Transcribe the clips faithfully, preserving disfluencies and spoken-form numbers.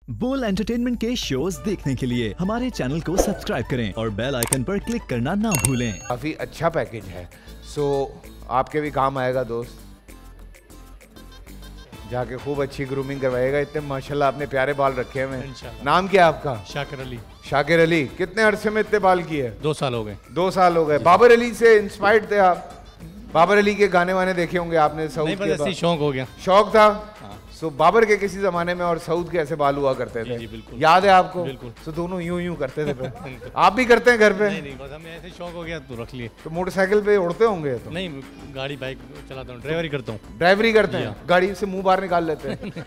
बोल एंटरटेनमेंट के शोज देखने के लिए हमारे चैनल को सब्सक्राइब करें और बेल आइकन पर क्लिक करना ना भूलें। काफी अच्छा पैकेज है, सो आपके भी काम आएगा दोस्त। जाके खूब अच्छी ग्रूमिंग करवाएगा। इतने माशाल्लाह आपने प्यारे बाल रखे हुए हैं। नाम क्या है आपका? शाकिर अली। शाकिर अली, कितने अरसे में इतने बाल किए? दो साल हो गए। दो साल हो गए। बाबर अली से इंस्पायर्ड थे आप? बाबर अली के गाने वाने देखे होंगे आपने? सऊद नहीं, बस ऐसे शौक हो गया। शौक था। सो बाबर के किसी जमाने में और सऊद के ऐसे बाल हुआ करते थे। जी, बिल्कुल। याद है आपको? बिल्कुल। तो दोनों यूं यूं करते थे। आप भी करते हैं घर पे? नहीं नहीं, बस हमें ऐसे शौक हो गया तो रख लिए। तो मोटरसाइकिल पे उड़ते होंगे? तो नहीं, गाड़ी बाइक चलाता हूँ, ड्राइवरी करता हूँ। ड्राइवरी करते हैं? गाड़ी से मुंह बाहर निकाल लेते हैं?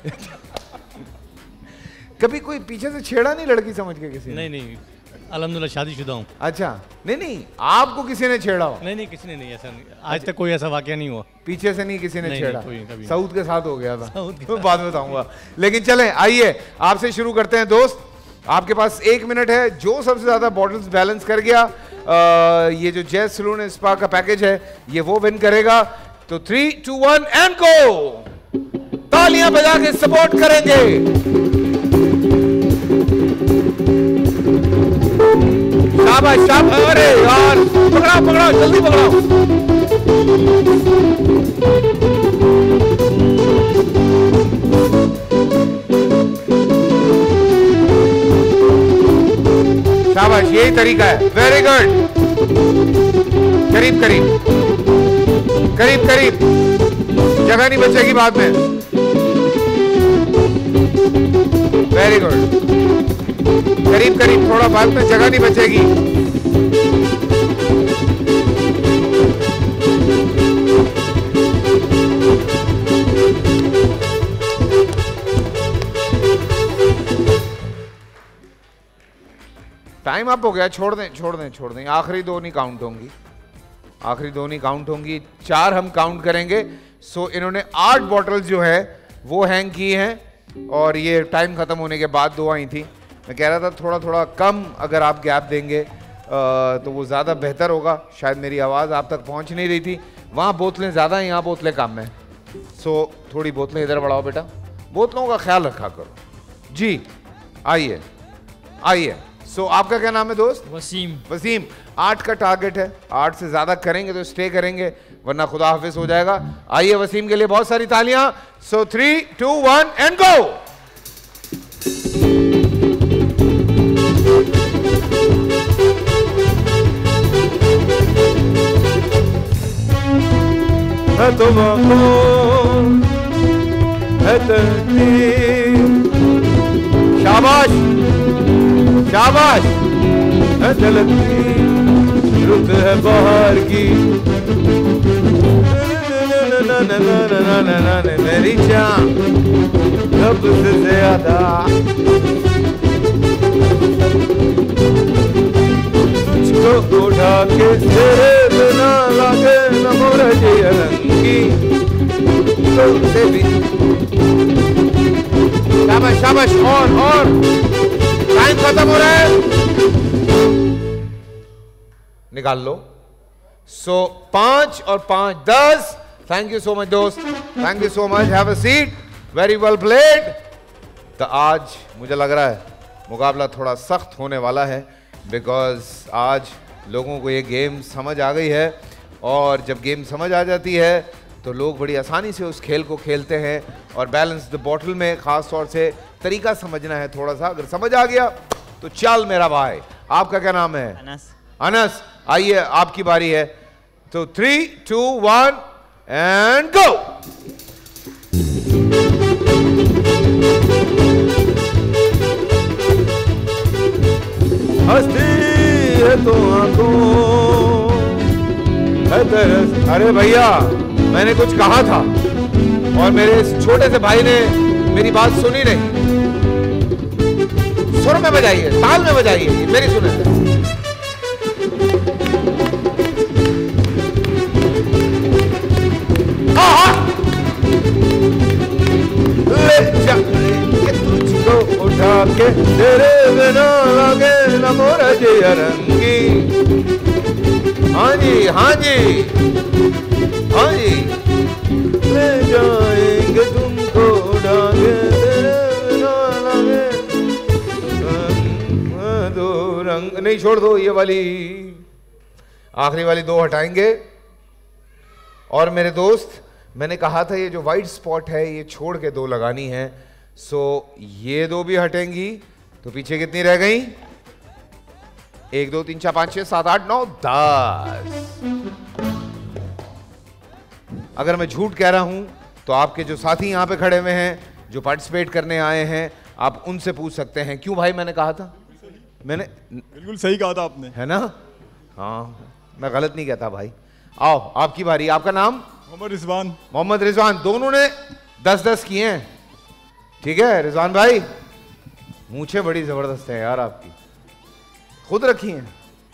कभी कोई पीछे से छेड़ा नहीं लड़की समझ के किसी ने? नहीं नहीं, अल्हम्दुलिल्लाह शादीशुदा हूँ। अच्छा, नहीं नहीं, आपको किसी ने छेड़ा हो? नहीं नहीं, किसी ने नहीं, ऐसा नहीं, आज तक कोई ऐसा वाकया नहीं हुआ। पीछे से नहीं किसी ने नहीं, छेड़ा? नहीं, सऊद के साथ हो गया था। तो बाद में बताऊंगा। लेकिन चलें, आइए आपसे शुरू करते हैं दोस्त। आपके पास एक मिनट है। जो सबसे ज्यादा बॉटल्स बैलेंस कर गया, आ, ये जो जैज सलून स्पा का पैकेज है, ये वो विन करेगा। तो three two one and go. तालियां बजा के सपोर्ट करेंगे। शाबाश शाबाश। अरे यार, पकड़ाओ पकड़ाओ, जल्दी पकड़ाओ। शाबाश, यही तरीका है। Very good. करीब करीब करीब करीब, जगह नहीं बचेगी बाद में। Very good. करीब करीब, थोड़ा बाद में जगह नहीं बचेगी। टाइम अप हो गया। छोड़ दें छोड़ दें छोड़ दें। आखिरी दो नहीं काउंट होंगी, आखिरी दो नहीं काउंट होंगी, चार हम काउंट करेंगे। सो इन्होंने आठ बॉटल्स जो है वो हैंग की हैं और ये टाइम खत्म होने के बाद दो आई थी। मैं कह रहा था थोड़ा थोड़ा कम अगर आप गैप देंगे तो वो ज़्यादा बेहतर होगा। शायद मेरी आवाज़ आप तक पहुंच नहीं रही थी। वहाँ बोतलें ज़्यादा हैं, यहाँ बोतलें कम हैं। सो थोड़ी बोतलें इधर बढ़ाओ बेटा, बोतलों का ख्याल रखा करो जी। आइए आइए। सो आपका क्या नाम है दोस्त? वसीम। वसीम, आठ का टारगेट है। आठ से ज़्यादा करेंगे तो स्टे करेंगे, वरना खुदा हाफिज हो जाएगा। आइए वसीम के लिए बहुत सारी तालियां। So three two one and go. शाबाश शाबाश। रुत है बाहर की मेरी जान रब से ज्यादा। तुझको उठा के तेरे बिना लागे न मुझे रंगी। तुमसे भी शाबाश शाबाश। और और टाइम खत्म हो रहा है, निकाल लो। सो पांच और पांच दस। थैंक यू सो मच दोस्त, thank you so much. Have a seat. Very well played. तो आज मुझे लग रहा है मुकाबला थोड़ा सख्त होने वाला है, बिकॉज आज लोगों को ये गेम समझ आ गई है। और जब गेम समझ आ जाती है तो लोग बड़ी आसानी से उस खेल को खेलते हैं। और बैलेंस द बॉटल में ख़ास तौर से तरीका समझना है थोड़ा सा। अगर समझ आ गया तो चल मेरा भाई। आपका क्या नाम है? अनस। अनस, आइए आपकी बारी है। तो three two one and go. हंसती है तो आंखों है तरस। अरे भैया, मैंने कुछ कहा था और मेरे इस छोटे से भाई ने मेरी बात सुनी नहीं। सुर में बजाइए, ताल में बजाइए, मेरी सुने। ले जा तुझको उठा के तेरे बिना लगे न मोरा जिया रंगी। हाँ जी हाँ जी हाँ जी, ले जाएंगे तुमको उड़ा के तेरे बिना लगे रंग नहीं, छोड़ दो ये वाली, आखिरी वाली दो हटाएंगे। और मेरे दोस्त, मैंने कहा था ये जो वाइट स्पॉट है ये छोड़ के दो लगानी है, सो ये दो भी हटेंगी, तो पीछे कितनी रह गई? एक दो तीन चार पांच छह सात आठ नौ दस। अगर मैं झूठ कह रहा हूं तो आपके जो साथी यहां पे खड़े हुए हैं, जो पार्टिसिपेट करने आए हैं, आप उनसे पूछ सकते हैं। क्यों भाई, मैंने कहा था? मैंने बिल्कुल सही कहा था आपने, है ना? हाँ, मैं गलत नहीं कहता भाई। आओ, आपकी बारी। आपका नाम? मोहम्मद रिजवान। मोहम्मद रिजवान। दोनों ने दस दस किए हैं, ठीक है। रिजवान भाई, मूछें बड़ी जबरदस्त है यार आपकी, खुद रखी हैं?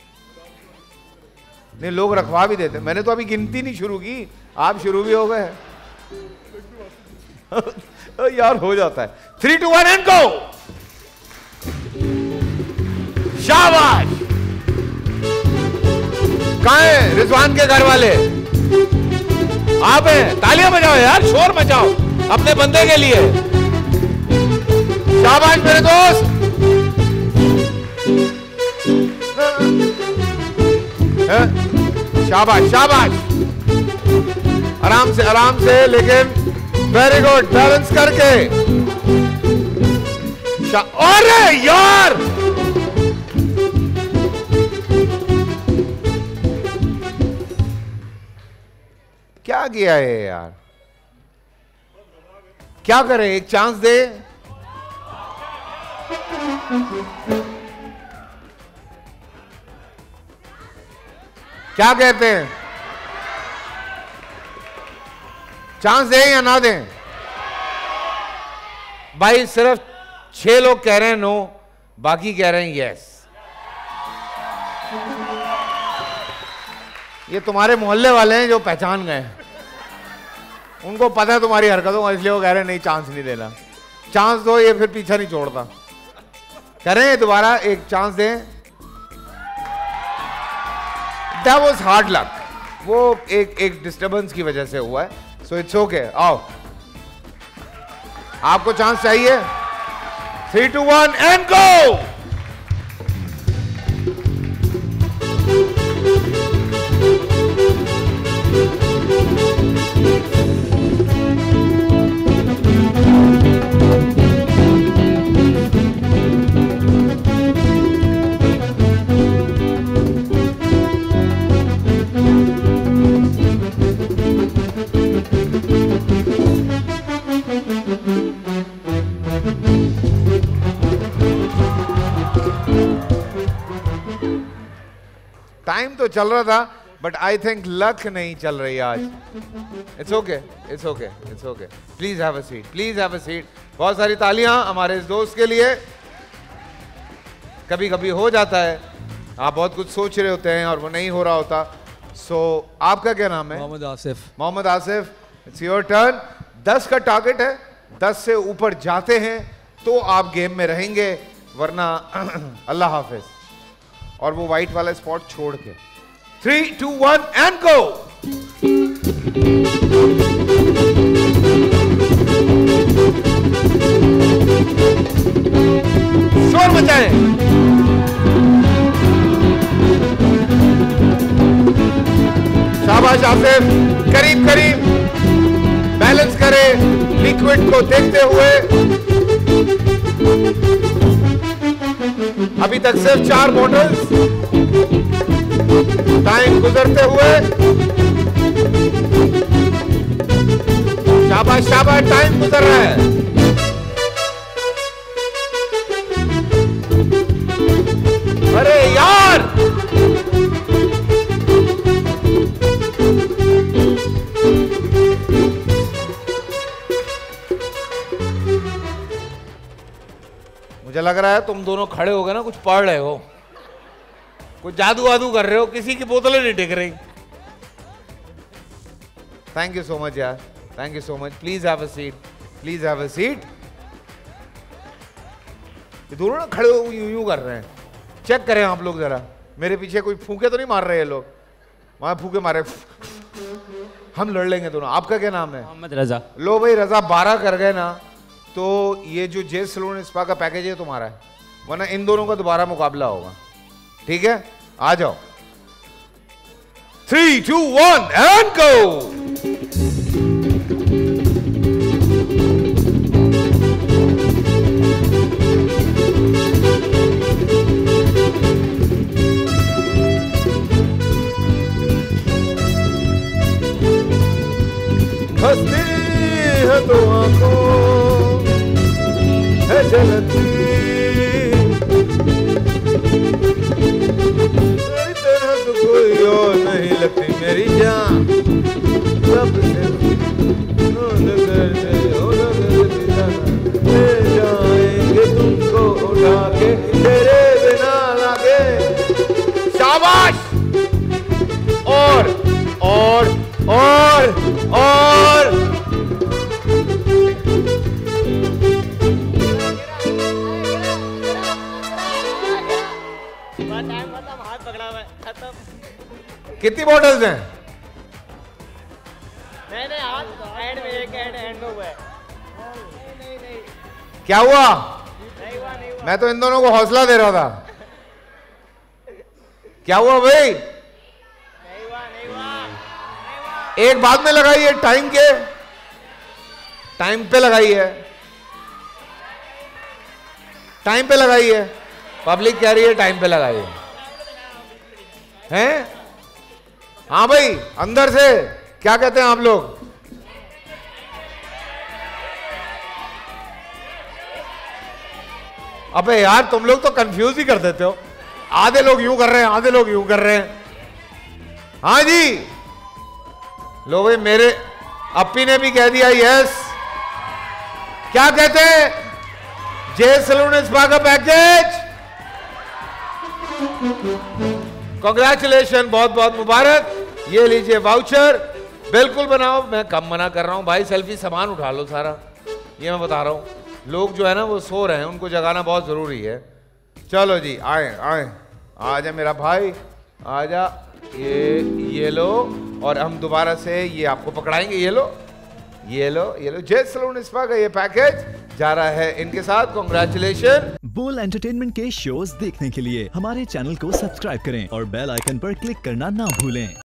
नहीं, लोग रखवा भी देते। मैंने तो अभी गिनती नहीं शुरू की, आप शुरू भी हो गए। यार हो जाता है। Three two one and go. शाबाश। कहां है रिजवान के घर वाले? आप हैं? तालियां बजाओ यार, शोर मचाओ अपने बंदे के लिए। शाबाश मेरे दोस्त। शाबाश शाबाश। आराम से आराम से, लेकिन वेरी गुड, बैलेंस करके। अरे यार, क्या किया है यार? क्या करें, एक चांस दे। क्या कहते हैं, चांस दें या ना दें? भाई सिर्फ छह लोग कह रहे हैं नो, बाकी कह रहे हैं यस। ये तुम्हारे मोहल्ले वाले हैं जो पहचान गए, उनको पता है तुम्हारी हरकतों का, इसलिए वो कह रहे हैं नहीं, चांस नहीं देना। चांस दो, ये फिर पीछा नहीं छोड़ता। करें दोबारा, एक चांस दें। That was hard luck, वो एक एक डिस्टर्बेंस की वजह से हुआ है, सो इट्स ओके। आओ, आपको चांस चाहिए। Three two one and go. Time तो चल रहा था, बट आई थिंक लक नहीं चल रही आज। It's okay, it's okay, it's okay. Please have a seat, please have a seat. बहुत सारी तालियां हमारे इस दोस्त के लिए। कभी कभी हो जाता है, आप बहुत कुछ सोच रहे होते हैं और वो नहीं हो रहा होता। सो so, आपका क्या नाम है? Mohammad Asif. Mohammad Asif, it's your turn. दस का टारगेट है, दस से ऊपर जाते हैं तो आप गेम में रहेंगे, वरना अल्लाह हाफिज। और वो व्हाइट वाला स्पॉट छोड़ के। Three two one and go. शोर मचाएं। शाबाश आसिफ, करीब करीब बैलेंस करें लिक्विड को देखते हुए। अभी तक सिर्फ चार बॉटल्स, टाइम गुजरते हुए। शाबाश शाबाश, टाइम गुजर रहा है। अरे यार, मुझे लग रहा है तुम दोनों खड़े हो गए ना, कुछ पढ़ रहे हो, कुछ जादू वादू कर रहे हो, किसी की बोतलें नहीं टिक रही। थैंक यू सो मच यार, thank you so much. Please have a seat, please have a seat. ये दोनों ना खड़े हो यूं यूं कर रहे हैं। चेक करें आप लोग जरा, मेरे पीछे कोई फूके तो नहीं मार रहे हैं लोग? वहां फूके मारे, हम लड़ लेंगे दोनों। आपका क्या नाम है? मोहम्मद रजा। लो भाई, रजा बारह कर गए ना, तो ये जो जे सलून स्पा का पैकेज है तुम्हारा है, वरना इन दोनों का दोबारा मुकाबला होगा। ठीक है, आ जाओ। Three two one and go. हंसती है तो आंखों है जलती, तेरी तरह तो कोई और नहीं लगती मेरी जान, सबसे ले जाएंगे तुमको उठा के तेरे बिना लागे। शाबाश। और और और और हाथ पकड़ा हुआ है, खत्म। कितनी बॉटल्स हैं? नहीं नहीं, हाथ एंड में एक एंड एंड में हुआ है। नहीं नहीं नहीं, क्या हुआ? नहीं हुआ नहीं हुआ। मैं तो इन दोनों को हौसला दे रहा था। क्या हुआ भाई? नहीं हुआ नहीं हुआ नहीं हुआ। एक बाद में लगाइए, टाइम के टाइम पे लगाइए, टाइम पे लगाइए। पब्लिक कह रही है टाइम पे लगाइए। हैं? हाँ भाई, अंदर से क्या कहते हैं आप लोग? अबे यार, तुम लोग तो कंफ्यूज ही कर देते हो। आधे लोग यूं कर रहे हैं, आधे लोग यूं कर रहे हैं। हाँ जी, लो भाई, मेरे अपी ने भी कह दिया यस। क्या कहते हैं? जे सलून स्पा का पैकेज, कांग्रेचुलेशन, बहुत बहुत मुबारक। ये लीजिए वाउचर, बिल्कुल बनाओ। मैं कम मना कर रहा हूं भाई, सेल्फी सामान उठा लो सारा, ये मैं बता रहा हूं। लोग जो है ना वो सो रहे हैं, उनको जगाना बहुत जरूरी है। चलो जी, आए आए, आजा मेरा भाई, आजा। ये ये लो, और हम दोबारा से ये आपको पकड़ाएंगे। ये लो ये लो ये लो, जे सलून स्पा का ये पैकेज जा रहा है इनके साथ। कांग्रेचुलेशन। बोल एंटरटेनमेंट के शोज देखने के लिए हमारे चैनल को सब्सक्राइब करें और बेल आइकन पर क्लिक करना ना भूलें।